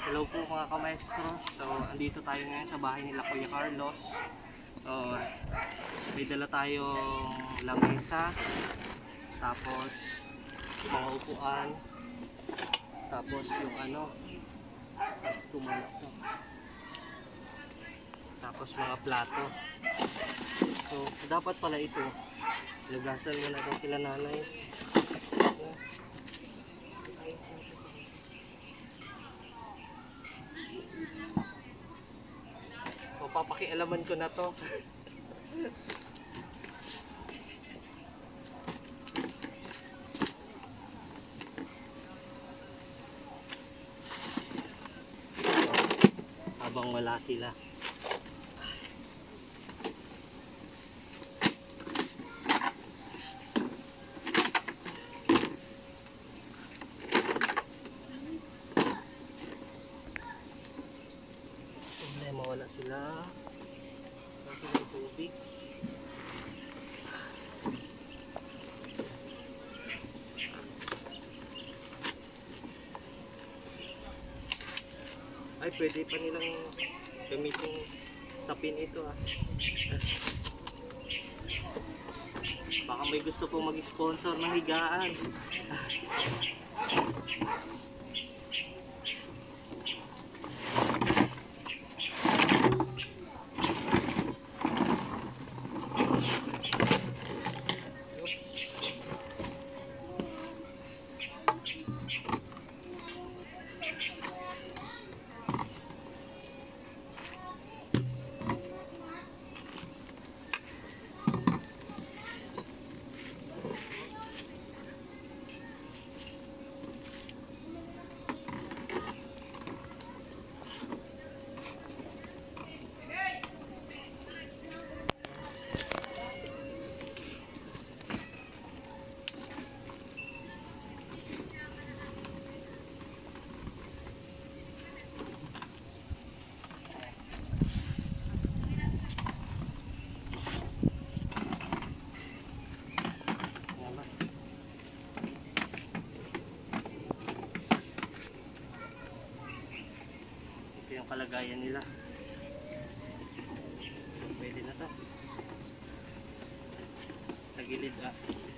Hello po mga kamaestro. So, andito tayo ngayon sa bahay nila Kuya Carlos. So, may dala tayong lamesa, tapos mga upuan, tapos yung tumalak to. Tapos mga plato. So, dapat pala ito. Lagasan mo na daw sila nanay. So, papakialaman ko na to. Habang wala sila. Problema, wala sila. Kasi ng tubig. Ay, pwede pa nilang gamitin sapin ito ah. Baka may gusto pong mag-sponsor ng higaan. Yung kalagayan nila. Pwede na to. Sa gilid ah.